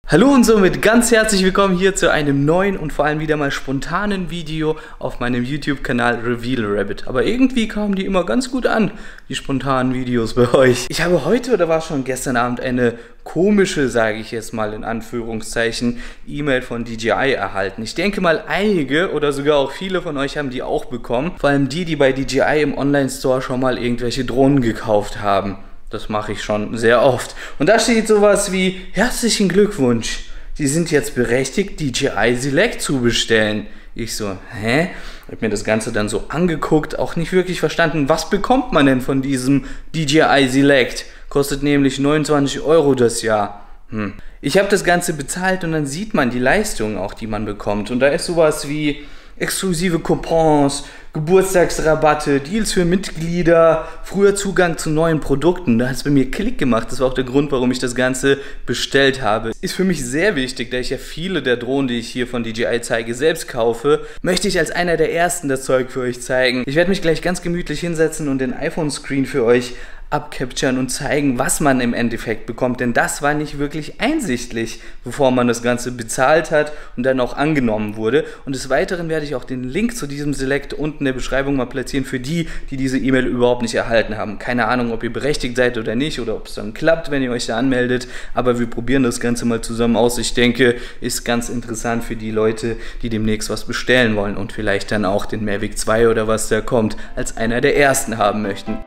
Hallo und somit ganz herzlich willkommen hier zu einem neuen und vor allem wieder mal spontanen Video auf meinem YouTube-Kanal Reveal Rabbit. Aber irgendwie kamen die immer ganz gut an, die spontanen Videos bei euch. Ich habe heute oder war schon gestern Abend eine komische, sage ich jetzt mal in Anführungszeichen, E-Mail von DJI erhalten. Ich denke mal einige oder sogar auch viele von euch haben die auch bekommen. Vor allem die bei DJI im Online-Store schon mal irgendwelche Drohnen gekauft haben. Das mache ich schon sehr oft. Und da steht sowas wie: Herzlichen Glückwunsch, Sie sind jetzt berechtigt, DJI Select zu bestellen. Ich so, hä? Hab mir das Ganze dann so angeguckt, auch nicht wirklich verstanden, was bekommt man denn von diesem DJI Select? Kostet nämlich 29 € das Jahr. Ich habe das Ganze bezahlt und dann sieht man die Leistungen auch, die man bekommt. Und da ist sowas wie exklusive Coupons, Geburtstagsrabatte, Deals für Mitglieder, früher Zugang zu neuen Produkten. Da hat es bei mir Klick gemacht. Das war auch der Grund, warum ich das Ganze bestellt habe. Ist für mich sehr wichtig, da ich ja viele der Drohnen, die ich hier von DJI zeige, selbst kaufe, möchte ich als einer der ersten das Zeug für euch zeigen. Ich werde mich gleich ganz gemütlich hinsetzen und den iPhone-Screen für euch abcapturen und zeigen, was man im Endeffekt bekommt, denn das war nicht wirklich einsichtlich, bevor man das Ganze bezahlt hat und dann auch angenommen wurde. Und des Weiteren werde ich auch den Link zu diesem Select unten in der Beschreibung mal platzieren für die, die diese E-Mail überhaupt nicht erhalten haben. Keine Ahnung, ob ihr berechtigt seid oder nicht oder ob es dann klappt, wenn ihr euch da anmeldet, aber wir probieren das Ganze mal zusammen aus. Ich denke, ist ganz interessant für die Leute, die demnächst was bestellen wollen und vielleicht dann auch den Mavic 2 oder was da kommt, als einer der ersten haben möchten.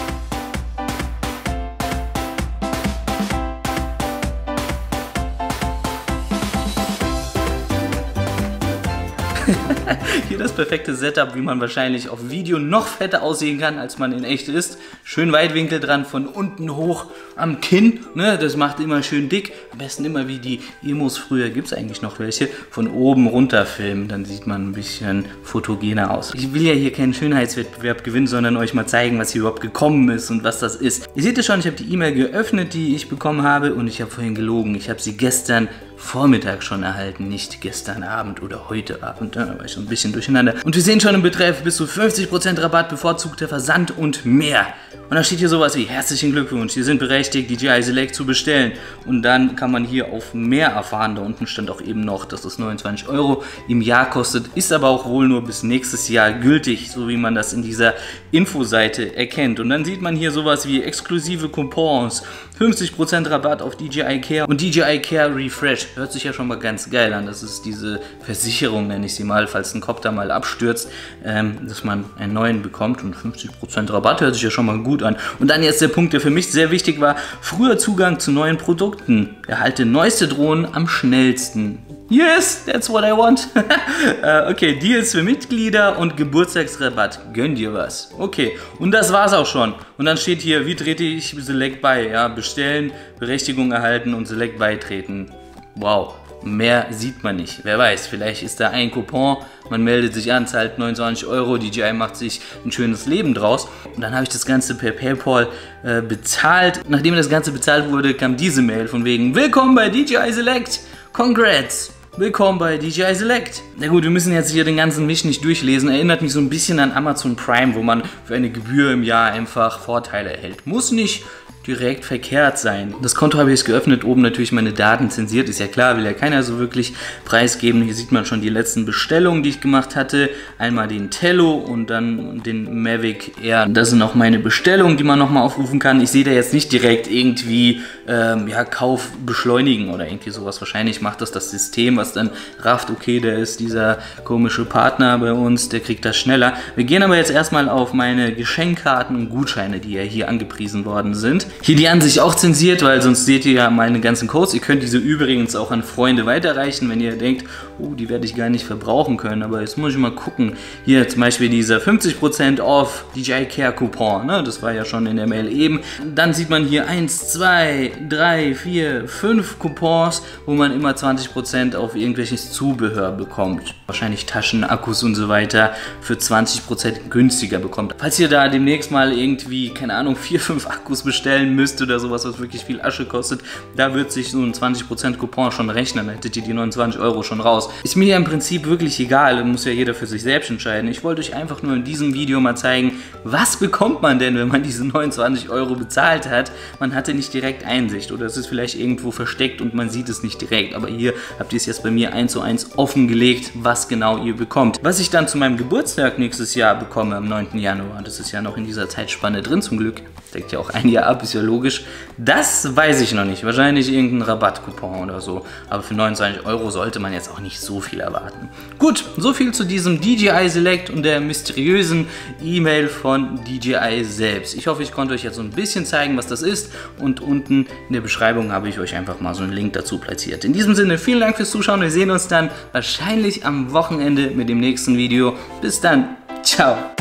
Hier das perfekte Setup, wie man wahrscheinlich auf Video noch fetter aussehen kann, als man in echt ist. Schön Weitwinkel dran, von unten hoch am Kinn, ne? Das macht immer schön dick. Am besten immer wie die Emos früher, gibt es eigentlich noch welche, von oben runter filmen, dann sieht man ein bisschen fotogener aus. Ich will ja hier keinen Schönheitswettbewerb gewinnen, sondern euch mal zeigen, was hier überhaupt gekommen ist und was das ist. Ihr seht es schon, ich habe die E-Mail geöffnet, die ich bekommen habe, und ich habe vorhin gelogen. Ich habe sie gestern Vormittag schon erhalten, nicht gestern Abend oder heute Abend, da war ich so ein bisschen durcheinander. Und wir sehen schon im Betreff bis zu 50% Rabatt, bevorzugter Versand und mehr. Und da steht hier sowas wie: Herzlichen Glückwunsch, Sie sind berechtigt, DJI Select zu bestellen. Und dann kann man hier auf mehr erfahren. Da unten stand auch eben noch, dass das 29 € im Jahr kostet, ist aber auch wohl nur bis nächstes Jahr gültig, so wie man das in dieser Infoseite erkennt. Und dann sieht man hier sowas wie exklusive Coupons, 50% Rabatt auf DJI Care und DJI Care Refresh. Hört sich ja schon mal ganz geil an. Das ist diese Versicherung, nenne ich sie mal, falls ein Kopter mal abstürzt, dass man einen neuen bekommt. Und 50% Rabatt hört sich ja schon mal gut an. Und dann jetzt der Punkt, der für mich sehr wichtig war: früher Zugang zu neuen Produkten. Erhalte neueste Drohnen am schnellsten. Yes, that's what I want. Okay, Deals für Mitglieder und Geburtstagsrabatt. Gönn dir was. Okay, und das war's auch schon. Und dann steht hier: Wie trete ich Select bei? Ja, bestellen, Berechtigung erhalten und Select beitreten. Wow, mehr sieht man nicht. Wer weiß, vielleicht ist da ein Coupon, man meldet sich an, zahlt 29 €, DJI macht sich ein schönes Leben draus. Und dann habe ich das Ganze per PayPal bezahlt. Nachdem das Ganze bezahlt wurde, kam diese Mail von wegen: Willkommen bei DJI Select, congrats! Willkommen bei DJI Select. Na gut, wir müssen jetzt hier den ganzen Misch nicht durchlesen. Erinnert mich so ein bisschen an Amazon Prime, wo man für eine Gebühr im Jahr einfach Vorteile erhält. Muss nicht direkt verkehrt sein. Das Konto habe ich jetzt geöffnet, oben natürlich meine Daten zensiert, ist ja klar, will ja keiner so wirklich preisgeben. Hier sieht man schon die letzten Bestellungen, die ich gemacht hatte. Einmal den Tello und dann den Mavic Air. Das sind auch meine Bestellungen, die man nochmal aufrufen kann. Ich sehe da jetzt nicht direkt irgendwie ja, Kauf beschleunigen oder irgendwie sowas. Wahrscheinlich macht das System, was dann rafft, okay, der ist dieser komische Partner bei uns, der kriegt das schneller. Wir gehen aber jetzt erstmal auf meine Geschenkkarten und Gutscheine, die ja hier angepriesen worden sind. Hier die Ansicht auch zensiert, weil sonst seht ihr ja meine ganzen Codes. Ihr könnt diese übrigens auch an Freunde weiterreichen, wenn ihr denkt, oh, die werde ich gar nicht verbrauchen können. Aber jetzt muss ich mal gucken. Hier zum Beispiel dieser 50% off DJI Care Coupon, ne? Das war ja schon in der Mail eben. Dann sieht man hier 1, 2, 3, 4, 5 Coupons, wo man immer 20% auf irgendwelches Zubehör bekommt. Wahrscheinlich Taschen, Akkus und so weiter für 20% günstiger bekommt. Falls ihr da demnächst mal irgendwie, keine Ahnung, 4, 5 Akkus bestellt, bestellen müsst oder sowas, was wirklich viel Asche kostet, da wird sich so ein 20% Coupon schon rechnen, dann hättet ihr die 29 € schon raus. Ist mir ja im Prinzip wirklich egal, muss ja jeder für sich selbst entscheiden. Ich wollte euch einfach nur in diesem Video mal zeigen, was bekommt man denn, wenn man diese 29 € bezahlt hat. Man hatte nicht direkt Einsicht oder es ist vielleicht irgendwo versteckt und man sieht es nicht direkt, aber hier habt ihr es jetzt bei mir 1:1 offengelegt, was genau ihr bekommt. Was ich dann zu meinem Geburtstag nächstes Jahr bekomme, am 9. Januar, das ist ja noch in dieser Zeitspanne drin zum Glück, deckt ja auch ein Jahr ab, ist ja logisch, das weiß ich noch nicht, wahrscheinlich irgendein Rabattcoupon oder so, aber für 29 € sollte man jetzt auch nicht so viel erwarten. Gut, so viel zu diesem DJI Select und der mysteriösen E-Mail von DJI selbst. Ich hoffe, ich konnte euch jetzt so ein bisschen zeigen, was das ist, und unten in der Beschreibung habe ich euch einfach mal so einen Link dazu platziert. In diesem Sinne, vielen Dank fürs Zuschauen, wir sehen uns dann wahrscheinlich am Wochenende mit dem nächsten Video. Bis dann, ciao!